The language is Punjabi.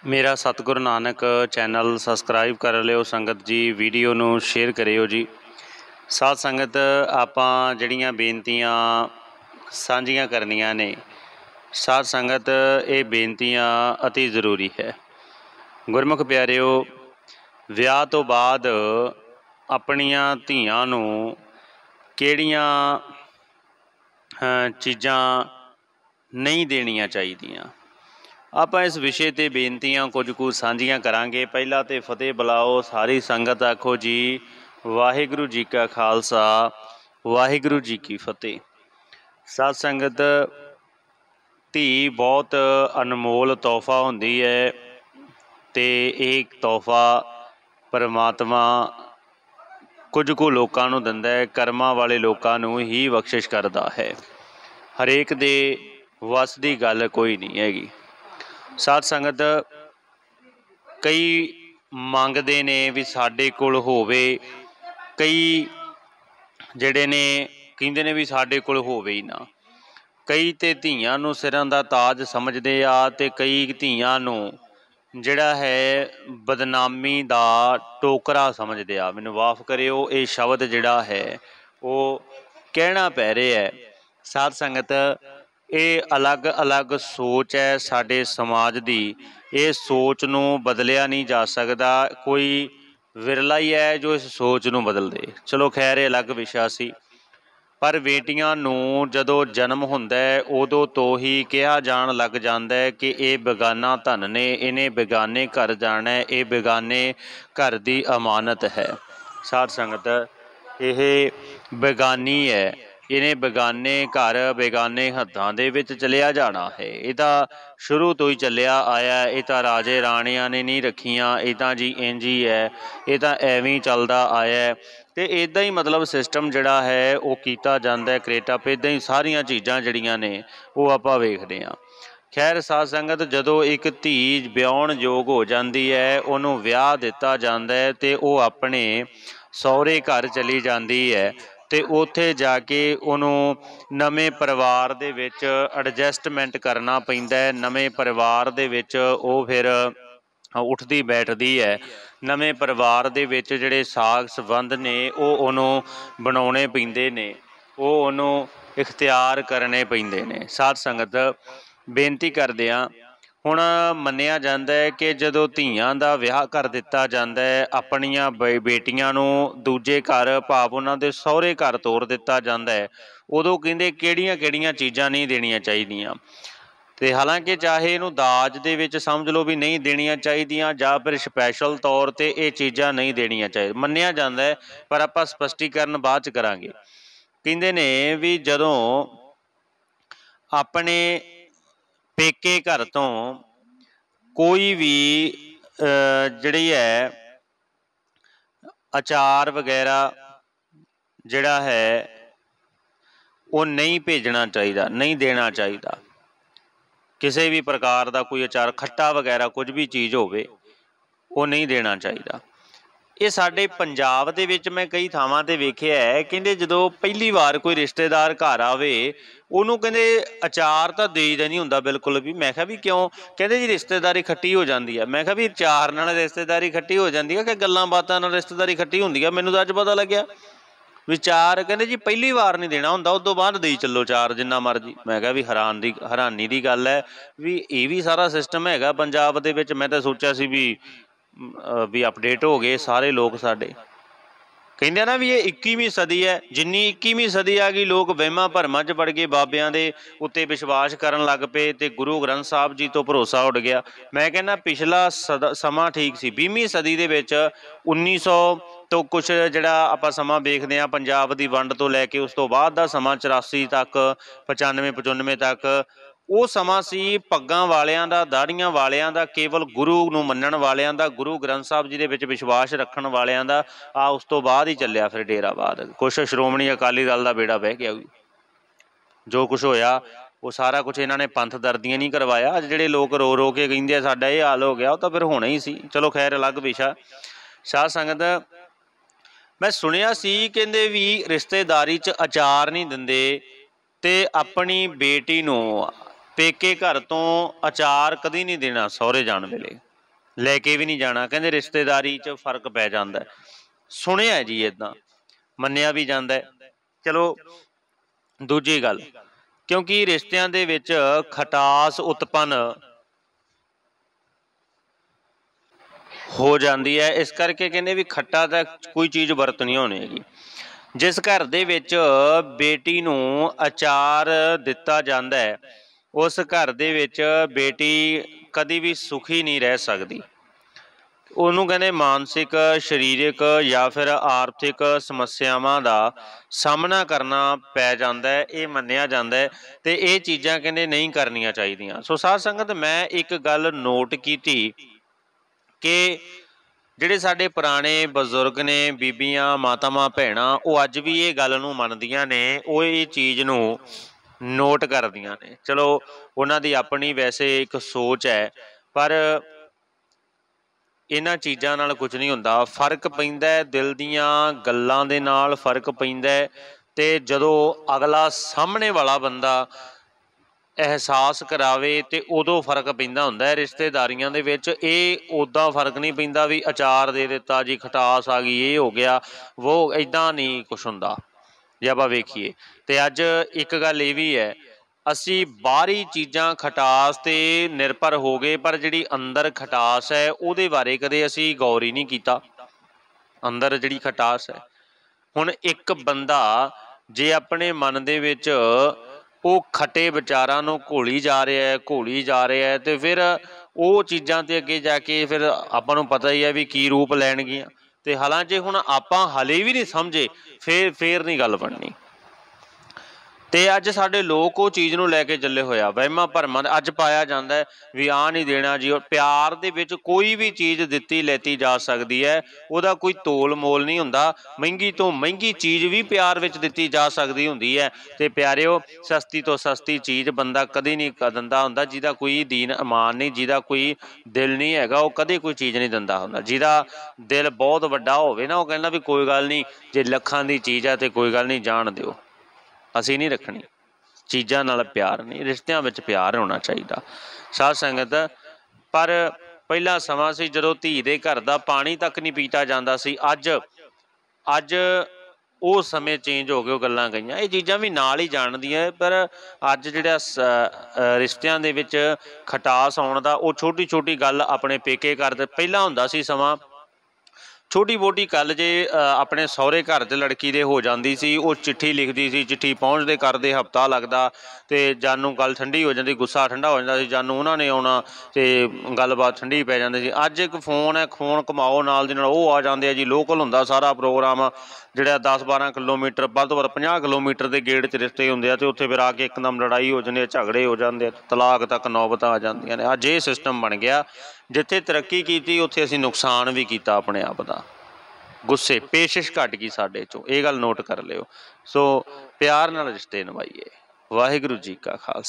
मेरा सतगुरु नानक चैनल सबसक्राइब कर लियो संगत जी। वीडियो नू शेयर करियो जी। साध संगत आपां जड़ियां बेनतियां साझियां करनियां ने, साध संगत ये बेनतियां अति ज़रूरी है। गुरमुख प्यारिओ, विआह तो बाद अपनियां धीआं नू किहड़ियां चीज़ां नहीं देनियां चाहीदियां। ਆਪਾਂ इस विषय ते बेनतियां कुछ कुछ साझियां करांगे। पहला तो फतेह बुलाओ सारी संगत, आखो जी वाहिगुरू जी का खालसा वाहिगुरू जी की फतेह। साध संगत, धी बहुत अनमोल तोहफा हुंदी है ते एक तोहफा परमात्मा कुछ कुछ लोकां नूं दिंदा है, कर्मां वाले लोकां नूं ही बख्शिश करदा है। हरेक दे वस दी गल कोई नहीं हैगी। साध संगत, कई मंगते ने भी साडे कोल होवे, कई जिहड़े ने कहिंदे ने भी साडे कोल होवे ही ना। कई ते धीआं नूं सिरां दा ताज समझदे आ ते कई धीआं नूं जिहड़ा है बदनामी दा टोकरा समझदे आ। मैनूं माफ़ करिओ, ये शब्द जिहड़ा है वो कहना पै रिहा है। साध संगत, ये अलग अलग सोच है साडे समाज दी। ये सोच नूं बदलिया नहीं जा सकदा। कोई विरला ही है जो इस सोच नूं बदल दे। चलो खैर, ये अलग विशा सी। पर बेटियां नूं जदों जन्म हुंदा है उदों तो ही कहा जाण लग जांदा है कि ये बेगाना धन ने, इन्हें बेगाने घर जाना है, ये बेगाने घर दी अमानत है। साध संगत, ये बेगानी है, इन्हें बेगाने घर बेगाने हत्थां दे विच चलिया जाना है। ये तां शुरू तो ही चलिया आया। ये तां राजे राणियां ने नहीं रखियां, ये तां जी इंज ही है, ये तां एवें ही चलदा आया है। तो इदां ही मतलब सिस्टम जिहड़ा है वो कीता जांदा है क्रिएट। इदां ही सारियां चीज़ां जिहड़ियां ने वो आपां वेखदे हां। खैर साध संगत, जदों एक धी विआउण योग हो जाती है, उन्होंने विआह दिता जाता है तो वो अपने सौहरे घर चली जाती है तो उत्थे जाके उन्होंने नवे परिवार दे विच एडजस्टमेंट करना पैंदा है। नवे परिवार दे विच वो फिर उठदी बैठदी है। नवे परिवार दे विच जिहड़े साग संबंध ने वो उन्होंने बनाउणे पैंदे ने, वो उन्होंने इख्तियार करने पैंदे ने। साध संगत, बेनती करदे हां, हुण मन्निया जांदा है कि जदों धीआं दा विआह कर दिता जांदा है, अपणियां बेटियां नूं दूजे घर भाव उन्हां दे सहुरे घर तोर दिता जांदा है, उदों कहिंदे किहड़ियां किहड़ियां चीज़ां नहीं देणियां चाहीदियां। तो हालांकि चाहे इनू दाज दे विच समझ लो भी नहीं देनियां चाहीदियां जां फिर स्पैशल तौर ते ये चीज़ां नहीं देनियां चाहिए, मन्निया जांदा है। पर आपां स्पष्टीकरण बाद च करांगे। कहिंदे ने भी जदों अपने पेके घर तो कोई भी जिहड़ी है अचार वगैरह जिहड़ा है वो नहीं भेजना चाहिए, नहीं देना चाहिए। किसी भी प्रकार का कोई अचार खट्टा वगैरह कुछ भी चीज़ होवे वो नहीं देना चाहिए। ये साडे पंजाब दे विच मैं कई थावां ते वेखिआ है, कहंदे जदों पहली बार कोई रिश्तेदार घर आवे उहनूं कहंदे अचार तां देईदा नहीं हुंदा बिल्कुल भी। मैं कहा भी क्यों? कहंदे जी रिश्तेदारी खट्टी हो जाती है। मैं कहा भी अचार नाल रिश्तेदारी खट्टी हो जाती है कि गल्लां बातां नाल रिश्तेदारी खट्टी हुंदी है? मैनूं तां अज पता लग्गिआ भी चार कहंदे जी पहली बार नहीं देना हुंदा, उस तों बाद देई चलो चार जिन्ना मर्जी। मैं कहा भी हैरानी की गल है भी ये भी सारा सिस्टम हैगा पंजाब दे विच। मैं तां सोचिआ सी भी अपडेट हो गए सारे लोग साडे। ਕਹਿੰਦੇ ਨਾ ਵੀ ਇਹ 21ਵੀਂ सदी है। जिन्नी 21ਵੀਂ सदी आ गई लोग ਵਹਿਮਾਂ ਭਰਮਾਂ 'ਚ ਵੜ ਗਏ, ਬਾਬਿਆਂ ਦੇ ਉੱਤੇ ਵਿਸ਼ਵਾਸ ਕਰਨ ਲੱਗ ਪਏ ਤੇ ਗੁਰੂ ਗ੍ਰੰਥ ਸਾਹਿਬ ਜੀ ਤੋਂ ਭਰੋਸਾ ਉੱਡ ਗਿਆ। ਮੈਂ ਕਹਿੰਦਾ ਪਿਛਲਾ ਸਮਾਂ ਠੀਕ ਸੀ। 20ਵੀਂ ਸਦੀ ਦੇ ਵਿੱਚ 1900 ਤੋਂ ਕੁਛ ਜਿਹੜਾ ਆਪਾਂ ਸਮਾਂ ਵੇਖਦੇ ਹਾਂ ਪੰਜਾਬ ਦੀ ਵੰਡ ਤੋਂ ਲੈ ਕੇ ਉਸ ਤੋਂ ਬਾਅਦ ਦਾ ਸਮਾਂ 84 ਤੱਕ 95 95 ਤੱਕ ਉਹ ਸਮਾਂ ਸੀ ਪੱਗਾਂ ਵਾਲਿਆਂ ਦਾ, ਦਾੜੀਆਂ ਵਾਲਿਆਂ ਦਾ, ਕੇਵਲ ਗੁਰੂ ਨੂੰ ਮੰਨਣ ਵਾਲਿਆਂ ਦਾ, ਗੁਰੂ ਗ੍ਰੰਥ ਸਾਹਿਬ ਜੀ ਦੇ ਵਿੱਚ ਵਿਸ਼ਵਾਸ ਰੱਖਣ ਵਾਲਿਆਂ ਦਾ। ਉਸ ਤੋਂ ਬਾਅਦ ਹੀ ਚੱਲਿਆ ਫਿਰ ਡੇਰਾਵਾਦ। ਕੁਛ ਸ਼੍ਰੋਮਣੀ ਅਕਾਲੀ ਦਲ ਦਾ ਬੇੜਾ ਬਹਿ ਗਿਆ। ਜੋ ਕੁਛ ਹੋਇਆ ਉਹ ਸਾਰਾ ਕੁਛ ਇਹਨਾਂ ਨੇ ਪੰਥ ਦਰਦੀਆਂ ਨਹੀਂ ਕਰਵਾਇਆ। ਅੱਜ ਜਿਹੜੇ ਲੋਕ रो रो ਕੇ ਕਹਿੰਦੇ ਆ ਸਾਡਾ ਇਹ ਹਾਲ ਹੋ ਗਿਆ, ਉਹ ਤਾਂ ਫਿਰ ਹੋਣਾ ਹੀ ਸੀ। ਚਲੋ ਖੈਰ ਅਲੱਗ ਵਿਸ਼ਾ। ਸਾਧ ਸੰਗਤ, ਮੈਂ ਸੁਣਿਆ ਸੀ ਕਹਿੰਦੇ ਵੀ ਰਿਸ਼ਤੇਦਾਰੀ 'ਚ ਅਚਾਰ ਨਹੀਂ ਦਿੰਦੇ ਤੇ ਆਪਣੀ ਬੇਟੀ ਨੂੰ पेके घर तो अचार कदी नहीं देना सहुरे जाने वेले। ਲੈ ਕੇ ਵੀ ਨਹੀਂ ਜਾਣਾ, ਕਹਿੰਦੇ ਰਿਸ਼ਤੇਦਾਰੀ 'ਚ ਫਰਕ ਪੈ ਜਾਂਦਾ। ਸੁਣਿਆ ਜੀ, ਇੱਦਾਂ ਮੰਨਿਆ ਵੀ ਜਾਂਦਾ। ਚਲੋ ਦੂਜੀ ਗੱਲ, ਕਿਉਂਕਿ ਰਿਸ਼ਤਿਆਂ ਦੇ ਵਿੱਚ ਖਟਾਸ ਉਤਪੰਨ ਹੋ ਜਾਂਦੀ ਹੈ, ਇਸ ਕਰਕੇ ਕਹਿੰਦੇ ਵੀ ਖੱਟਾ ਤਾਂ ਕੋਈ ਚੀਜ਼ ਵਰਤਣੀ ਹੋਣੀ ਹੈਗੀ। ਜਿਸ ਘਰ ਦੇ ਵਿੱਚ ਬੇਟੀ ਨੂੰ ਅਚਾਰ ਦਿੱਤਾ ਜਾਂਦਾ ਹੈ, ਉਸ ਘਰ ਦੇ ਵਿੱਚ ਬੇਟੀ ਕਦੀ ਵੀ ਸੁਖੀ ਨਹੀਂ ਰਹਿ ਸਕਦੀ। ਉਹਨੂੰ ਕਹਿੰਦੇ ਮਾਨਸਿਕ, ਸਰੀਰਕ ਜਾਂ ਫਿਰ ਆਰਥਿਕ ਸਮੱਸਿਆਵਾਂ ਦਾ ਸਾਹਮਣਾ ਕਰਨਾ ਪੈ ਜਾਂਦਾ ਹੈ, ਇਹ ਮੰਨਿਆ ਜਾਂਦਾ ਹੈ। ਅਤੇ ਇਹ ਚੀਜ਼ਾਂ ਕਹਿੰਦੇ ਨਹੀਂ ਕਰਨੀਆਂ ਚਾਹੀਦੀਆਂ। ਸੋ ਸਾਧ ਸੰਗਤ, ਮੈਂ ਇੱਕ ਗੱਲ ਨੋਟ ਕੀਤੀ ਕਿ ਜਿਹੜੇ ਸਾਡੇ ਪੁਰਾਣੇ ਬਜ਼ੁਰਗ ਨੇ, ਬੀਬੀਆਂ, ਮਾਤਾਵਾਂ, ਭੈਣਾਂ, ਉਹ ਅੱਜ ਵੀ ਇਹ ਗੱਲ ਨੂੰ ਮੰਨਦੀਆਂ ਨੇ, ਉਹ ਇਹ ਚੀਜ਼ ਨੂੰ ਨੋਟ ਕਰਦੀਆਂ ਨੇ। ਚਲੋ ਉਹਨਾਂ ਦੀ ਆਪਣੀ ਵੈਸੇ ਇੱਕ ਸੋਚ ਹੈ, ਪਰ ਇਹਨਾਂ ਚੀਜ਼ਾਂ ਨਾਲ ਕੁਝ ਨਹੀਂ ਹੁੰਦਾ। ਫਰਕ ਪੈਂਦਾ ਦਿਲ ਦੀਆਂ ਗੱਲਾਂ ਦੇ ਨਾਲ, ਫਰਕ ਪੈਂਦਾ। ਅਤੇ ਜਦੋਂ ਅਗਲਾ ਸਾਹਮਣੇ ਵਾਲਾ ਬੰਦਾ ਅਹਿਸਾਸ ਕਰਾਵੇ ਅਤੇ ਉਦੋਂ ਫਰਕ ਪੈਂਦਾ ਹੁੰਦਾ। ਰਿਸ਼ਤੇਦਾਰੀਆਂ ਦੇ ਵਿੱਚ ਇਹ ਉੱਦਾਂ ਫਰਕ ਨਹੀਂ ਪੈਂਦਾ ਵੀ ਅਚਾਰ ਦੇ ਦਿੱਤਾ ਜੀ, ਖਟਾਸ ਆ ਗਈ, ਇਹ ਹੋ ਗਿਆ, ਵੋ ਇੱਦਾਂ ਨਹੀਂ ਕੁਛ ਹੁੰਦਾ ਜੇ ਆਪਾਂ ਵੇਖੀਏ। ਅਤੇ ਅੱਜ ਇੱਕ ਗੱਲ ਇਹ ਵੀ ਹੈ, ਅਸੀਂ ਬਾਹਰੀ ਚੀਜ਼ਾਂ ਖਟਾਸ 'ਤੇ ਨਿਰਭਰ ਹੋ ਗਏ, ਪਰ ਜਿਹੜੀ ਅੰਦਰ ਖਟਾਸ ਹੈ ਉਹਦੇ ਬਾਰੇ ਕਦੇ ਅਸੀਂ ਗੌਰ ਹੀ ਨਹੀਂ ਕੀਤਾ। ਅੰਦਰ ਜਿਹੜੀ ਖਟਾਸ ਹੈ, ਹੁਣ ਇੱਕ ਬੰਦਾ ਜੇ ਆਪਣੇ ਮਨ ਦੇ ਵਿੱਚ ਉਹ ਖੱਟੇ ਵਿਚਾਰਾਂ ਨੂੰ ਘੋਲੀ ਜਾ ਰਿਹਾ ਹੈ, ਅਤੇ ਫਿਰ ਉਹ ਚੀਜ਼ਾਂ 'ਤੇ ਅੱਗੇ ਜਾ ਕੇ ਫਿਰ ਆਪਾਂ ਨੂੰ ਪਤਾ ਹੀ ਹੈ ਵੀ ਕੀ ਰੂਪ ਲੈਣਗੀਆਂ। ਅਤੇ ਹਾਲਾਂਕਿ ਹੁਣ ਆਪਾਂ ਹਾਲੇ ਵੀ ਨਹੀਂ ਸਮਝੇ, ਫੇਰ ਨਹੀਂ ਗੱਲ ਬਣਨੀ। ਅਤੇ ਅੱਜ ਸਾਡੇ ਲੋਕ ਉਹ ਚੀਜ਼ ਨੂੰ ਲੈ ਕੇ ਚੱਲੇ ਹੋਇਆ, ਵਹਿਮਾਂ ਭਰਮਾਂ ਅੱਜ ਪਾਇਆ ਜਾਂਦਾ ਵੀ ਆਹ ਨਹੀਂ ਦੇਣਾ ਜੀ। ਪਿਆਰ ਦੇ ਵਿੱਚ ਕੋਈ ਵੀ ਚੀਜ਼ ਦਿੱਤੀ ਲੈਤੀ ਜਾ ਸਕਦੀ ਹੈ, ਉਹਦਾ ਕੋਈ ਤੋਲ ਮੋਲ ਨਹੀਂ ਹੁੰਦਾ। ਮਹਿੰਗੀ ਤੋਂ ਮਹਿੰਗੀ ਚੀਜ਼ ਵੀ ਪਿਆਰ ਵਿੱਚ ਦਿੱਤੀ ਜਾ ਸਕਦੀ ਹੁੰਦੀ ਹੈ। ਅਤੇ ਪਿਆਰਿਓ, ਸਸਤੀ ਤੋਂ ਸਸਤੀ ਚੀਜ਼ ਬੰਦਾ ਕਦੇ ਨਹੀਂ ਦਿੰਦਾ ਹੁੰਦਾ। ਜਿਹਦਾ ਕੋਈ ਦੀਨ ਇਮਾਨ ਨਹੀਂ, ਜਿਹਦਾ ਕੋਈ ਦਿਲ ਨਹੀਂ ਹੈਗਾ, ਉਹ ਕਦੇ ਕੋਈ ਚੀਜ਼ ਨਹੀਂ ਦਿੰਦਾ ਹੁੰਦਾ। ਜਿਹਦਾ ਦਿਲ ਬਹੁਤ ਵੱਡਾ ਹੋਵੇ ਨਾ, ਉਹ ਕਹਿੰਦਾ ਵੀ ਕੋਈ ਗੱਲ ਨਹੀਂ, ਜੇ ਲੱਖਾਂ ਦੀ ਚੀਜ਼ ਹੈ ਤਾਂ ਕੋਈ ਗੱਲ ਨਹੀਂ, ਜਾਣ ਦਿਓ, ਅਸੀਂ ਨਹੀਂ ਰੱਖਣੀ। ਚੀਜ਼ਾਂ ਨਾਲ ਪਿਆਰ ਨਹੀਂ, ਰਿਸ਼ਤਿਆਂ ਵਿੱਚ ਪਿਆਰ ਹੋਣਾ ਚਾਹੀਦਾ ਸਾਧ ਸੰਗਤ। ਪਰ ਪਹਿਲਾ ਸਮਾਂ ਸੀ ਜਦੋਂ ਧੀ ਦੇ ਘਰ ਦਾ ਪਾਣੀ ਤੱਕ ਨਹੀਂ ਪੀਤਾ ਜਾਂਦਾ ਸੀ। ਅੱਜ ਉਹ ਸਮੇਂ ਚੇਂਜ ਹੋ ਗਏ, ਉਹ ਗੱਲਾਂ ਗਈਆਂ। ਇਹ ਚੀਜ਼ਾਂ ਵੀ ਨਾਲ ਹੀ ਜਾਣਦੀਆਂ, ਪਰ ਅੱਜ ਜਿਹੜਾ ਰਿਸ਼ਤਿਆਂ ਦੇ ਵਿੱਚ ਖਟਾਸ ਆਉਣ ਦਾ, ਉਹ ਛੋਟੀ ਛੋਟੀ ਗੱਲ ਆਪਣੇ ਪੇਕੇ ਕਰਦੇ। ਪਹਿਲਾਂ ਹੁੰਦਾ ਸੀ ਸਮਾਂ, ਛੋਟੀ ਮੋਟੀ ਗੱਲ ਜੇ ਆਪਣੇ ਸਹੁਰੇ ਘਰ 'ਚ ਲੜਕੀ ਦੇ ਹੋ ਜਾਂਦੀ ਸੀ, ਉਹ ਚਿੱਠੀ ਲਿਖਦੀ ਸੀ, ਚਿੱਠੀ ਪਹੁੰਚਦੇ ਕਰਦੇ ਹਫ਼ਤਾ ਲੱਗਦਾ, ਅਤੇ ਜਾਨੂੰ ਗੱਲ ਠੰਡੀ ਹੋ ਜਾਂਦੀ, ਗੁੱਸਾ ਠੰਡਾ ਹੋ ਜਾਂਦਾ ਸੀ, ਜਾਨੂੰ ਉਹਨਾਂ ਨੇ ਆਉਣਾ ਅਤੇ ਗੱਲਬਾਤ ਠੰਡੀ ਪੈ ਜਾਂਦੀ ਸੀ। ਅੱਜ ਇੱਕ ਫੋਨ ਹੈ, ਫੋਨ ਘੁਮਾਓ, ਨਾਲ ਦੀ ਨਾਲ ਉਹ ਆ ਜਾਂਦੇ ਆ ਜੀ। ਲੋਕਲ ਹੁੰਦਾ ਸਾਰਾ ਪ੍ਰੋਗਰਾਮ, ਜਿਹੜਾ 10-12 ਕਿਲੋਮੀਟਰ, ਵੱਧ ਤੋਂ ਵੱਧ 50 ਕਿਲੋਮੀਟਰ ਦੇ ਗੇੜ 'ਚ ਰਿਸ਼ਤੇ ਹੁੰਦੇ ਆ, ਅਤੇ ਉੱਥੇ ਫਿਰ ਆ ਕੇ ਇੱਕਦਮ ਲੜਾਈ ਹੋ ਜਾਂਦੀ ਹੈ, ਝਗੜੇ ਹੋ ਜਾਂਦੇ ਆ, ਤਲਾਕ ਤੱਕ ਨੌਬਤਾਂ ਆ ਜਾਂਦੀਆਂ ਨੇ। ਅੱਜ ਇਹ ਸਿਸਟਮ ਬਣ ਗਿਆ। ਜਿੱਥੇ ਤਰੱਕੀ ਕੀਤੀ, ਉੱਥੇ ਅਸੀਂ ਨੁਕਸਾਨ ਵੀ ਕੀਤਾ ਆਪਣੇ ਆਪ ਦਾ। ਗੁੱਸੇ, ਪੇਸ਼ਿਸ਼ ਘੱਟ ਗਈ ਸਾਡੇ 'ਚੋਂ, ਇਹ ਗੱਲ ਨੋਟ ਕਰ ਲਿਓ। ਸੋ ਪਿਆਰ ਨਾਲ ਰਿਸ਼ਤੇ ਨਿਭਾਈਏ। ਵਾਹਿਗੁਰੂ ਜੀ ਕਾ ਖਾਲਸਾ।